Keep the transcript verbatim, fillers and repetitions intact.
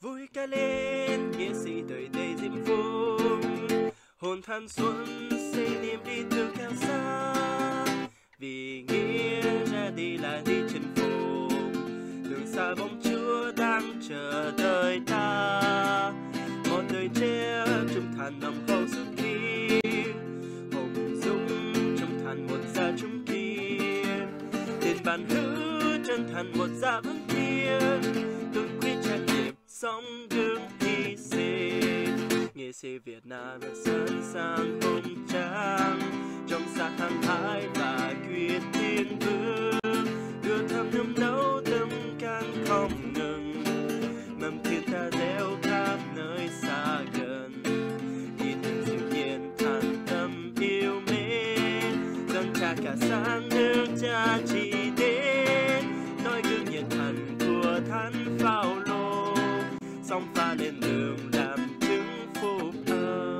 vui ca lên nghĩa sĩ đời đầy diễm phúc, hồn than xuân xây niềm đi thương cao xa, vì nghĩa ra đi là đi chân phục, đường xa bóng Chúa đang chờ đợi ta, một đời trẻ trung thành nằm hậu sức kia, hồng dung trung thành một gia trung kia, tiền bản hữu chân thành một gia vững thiên, từng quy trách nhiệm sống gương hy sinh, nghệ sĩ Việt Nam đã sẵn sàng hùng tráng trong sát hăng hái và quyết tiến bước, đưa thăm nương nấu tâm can không ngừng, mầm thiên ta gieo khắp nơi xa gần, đi từng dịu nhiên thành tâm yêu mến, dâng trà cả sáng nước cha chỉ đến, nói gương nhiệt thành của thánh Phao-lô, song pha lên đường làm chứng phúc ơn.